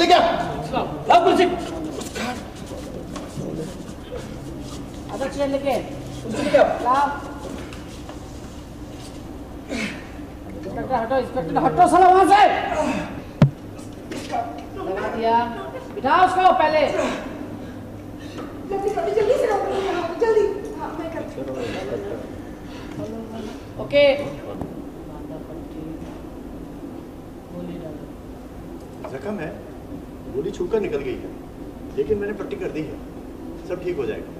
क्या? लाओ कुर्सी। आधा चेयर लेके कुर्सी लेके आओ। लाओ। इंस्पेक्टर हटो, इंस्पेक्टर हटो साला वहां से। लगा दिया, बिठाओ उसको पहले। जल्दी से जल्दी। हाँ मैं करती हूँ। ओके। जख्म है, गोली छूकर निकल गई है, लेकिन मैंने पट्टी कर दी है, सब ठीक हो जाएगा।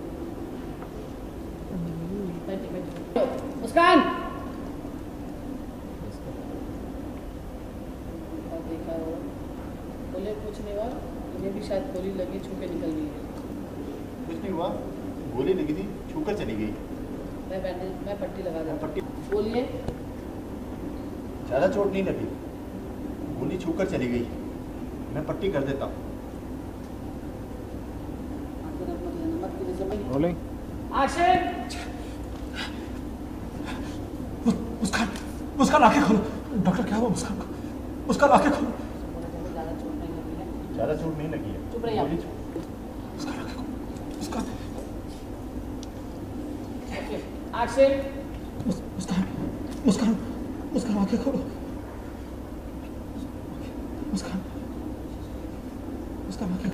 मुस्कान। बोले कुछ नहीं हुआ, मुझे भी शायद गोली लगी, छू के निकल गई है। कुछ नहीं हुआ, गोली लगी थी, छूकर चली गई। मैं पट्टी लगा दूँ। पट्टी बोलिए। ज़्यादा चोट नहीं लगी, गोली छूकर चली गई, मैं पट्टी कर देता हूँ। Rolling action. मुस्कान आंखें खोलो। डॉक्टर क्या हुआ मुस्कान को? मुस्कान आंखें खोलो। ज़्यादा चोट नहीं लगी है। चुप रहिए। मुस्कान आंखें खोलो। मुस्कान। एक्शन। मुस्कान आंखें खोलो। मुस्कान आंखें।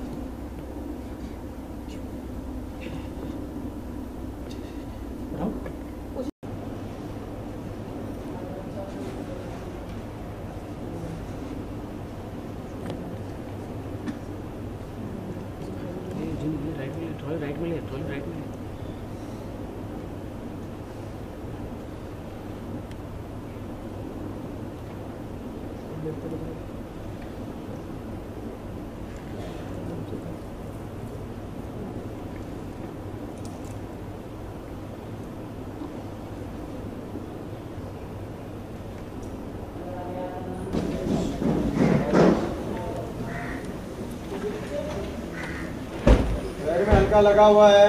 राइट में ले। पैर में हल्का लगा हुआ है।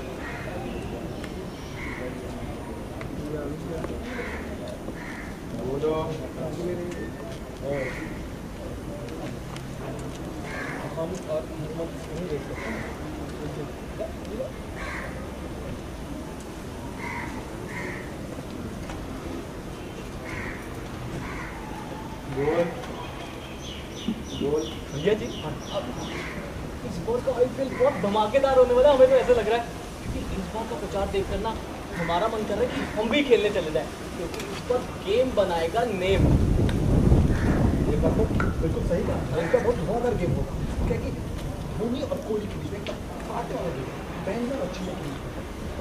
बोलो। बोल भैया जी, इस बार का आईपीएल बहुत धमाकेदार होने वाला है। हमें तो ऐसा लग रहा है कि इस बार का प्रचार देखकर ना हमारा मन कर रहा है कि हम भी खेलने चले जाएं, क्योंकि इस पर गेम बनाएगा नेम। ये बात तो बिल्कुल सही कहा। इनका बहुत धुआंधार गेम होगा, क्योंकि धोनी और कोहली के बीच में एकदम फाटे वाला गेम, बैंगलोर और चेन्नई के बीच में।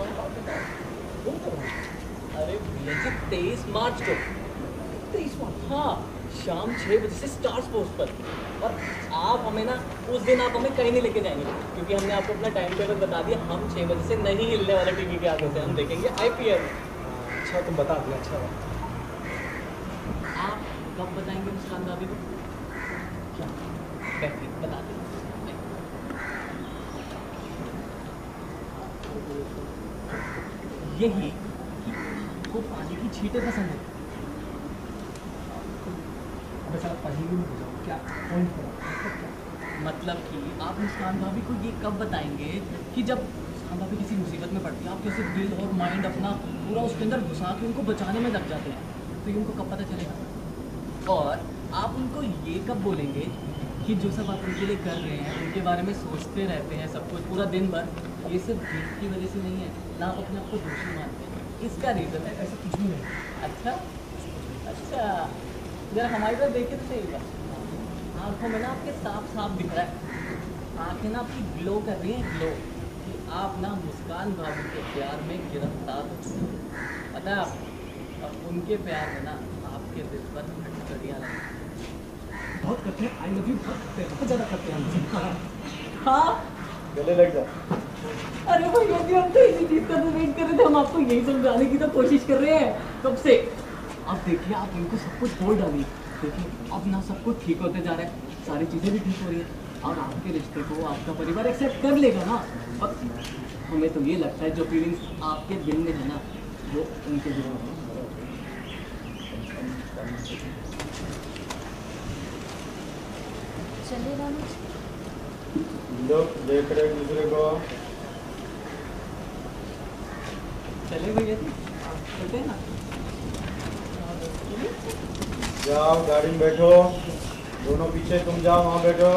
अरे भैया जी, 23 मार्च को। 23 मार्च? हाँ, शाम 6 बजे से स्टार स्पोर्ट्स पर। और आप हमें ना उस दिन आप हमें कहीं नहीं लेके जाएंगे, क्योंकि हमने आपको अपना टाइम टेबल बता दिया। हम 6 बजे से नहीं हिलने वाले टीवी के आगे से हम देखेंगे आईपीएल। अच्छा तुम बता दिया, अच्छा बात। आप कब बताएंगे मुस्कान भाभी को? क्या बेहतरीन, बता दें। यही कि आपको पानी की छींटें पसंद है। क्या पॉइंट पड़ा? मतलब कि आप मुस्कान भाभी को ये कब बताएंगे कि जब मुस्कान भाभी किसी मुसीबत में पड़ती है, आप कैसे दिल और माइंड अपना पूरा उसके अंदर घुसा के उनको बचाने में लग जाते हैं, तो ये उनको कब पता चलेगा? और आप उनको ये कब बोलेंगे कि जो सब आप उनके लिए कर रहे हैं, उनके बारे में सोचते रहते हैं सब कुछ पूरा दिन भर, ये सब गेम की वजह से नहीं है ना, आप अपने आप को दोषी मानते हैं, इसका रीज़न है। ऐसा कुछ भी नहीं। अच्छा, जरा हमारी तरफ देखिए तो सही होगा। आँखों में ना आपके साफ साफ दिख रहा है, आँखें ना आपकी ग्लो कर रही हैं, ग्लो, कि आप ना मुस्कान भाभी के प्यार में गिरफ्तार हो चुके हैं। पता है आप, अब उनके प्यार में ना आपके दिल पर हथकड़ियाँ लगी। बहुत करते हैं, आई लव यू बहुत करते हैं, बहुत ज़्यादा करते हैं। हाँ, गले लग जा। अरे भैया जी, हम तो इसी चीज़ का तो वेट कर रहे थे। हम आपको यही समझाने की तो कोशिश कर रहे हैं कब से। अब देखिए, आप इनको सब कुछ बोल डालिए। देखिए, अब ना सब कुछ ठीक होते जा रहा है, सारी चीज़ें भी ठीक हो रही है, और आपके रिश्ते को आपका परिवार एक्सेप्ट कर लेगा ना। और हमें तो ये लगता है जो फीलिंग्स आपके दिल में है ना, वो उनके दिल में है। चलिए रानू लोग देख रहे एक दूसरे को। चले भैया जी, चलते हैं ना। जाओ गाड़ी में बैठो, दोनों पीछे, तुम जाओ वहाँ बैठो।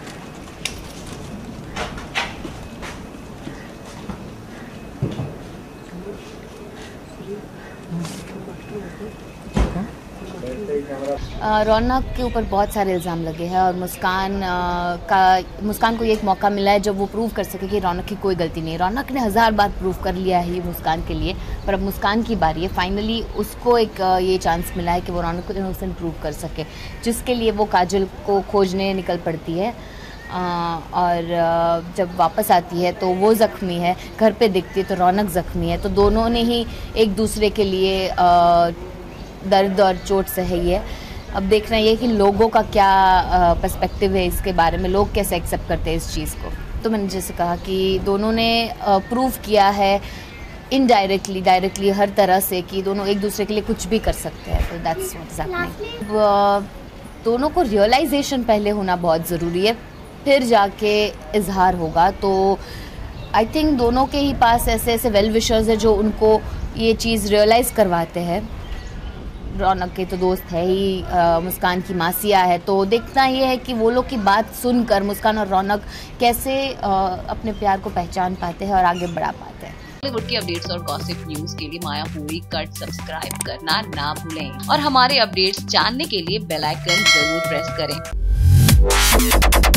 रौनक के ऊपर बहुत सारे इल्ज़ाम लगे हैं और मुस्कान को ये एक मौका मिला है जब वो प्रूव कर सके कि रौनक की कोई गलती नहीं है। रौनक ने 1000 बार प्रूव कर लिया है ये मुस्कान के लिए, पर अब मुस्कान की बारी है। फाइनली उसको एक ये चांस मिला है कि वो रौनक को इनोसेंट प्रूव कर सके, जिसके लिए वो काजल को खोजने निकल पड़ती है। और जब वापस आती है तो वो ज़ख्मी है, घर पे दिखती है तो रौनक ज़ख्मी है, तो दोनों ने ही एक दूसरे के लिए दर्द और चोट सही है। अब देखना ये कि लोगों का क्या पर्सपेक्टिव है इसके बारे में, लोग कैसे एक्सेप्ट करते हैं इस चीज़ को। तो मैंने जैसे कहा कि दोनों ने प्रूव किया है इनडायरेक्टली, डायरेक्टली हर तरह से कि दोनों एक दूसरे के लिए कुछ भी कर सकते हैं। तो दैट्स व्हाट्स हैपनिंग। दोनों को रियलाइजेशन पहले होना बहुत ज़रूरी है, फिर जाके इजहार होगा। तो आई थिंक दोनों के ही पास ऐसे ऐसे वेल विशर्स हैं जो उनको ये चीज़ रियलाइज़ करवाते हैं। रौनक के तो दोस्त है ही, मुस्कान की मासिया है, तो देखना ये है कि वो लोग की बात सुनकर मुस्कान और रौनक कैसे अपने प्यार को पहचान पाते हैं और आगे बढ़ा पाते हैं। बॉलीवुड की अपडेट्स और गॉसिप न्यूज के लिए माया हुई कट सब्सक्राइब करना ना भूलें और हमारे अपडेट्स जानने के लिए बेल आइकन जरूर प्रेस करें।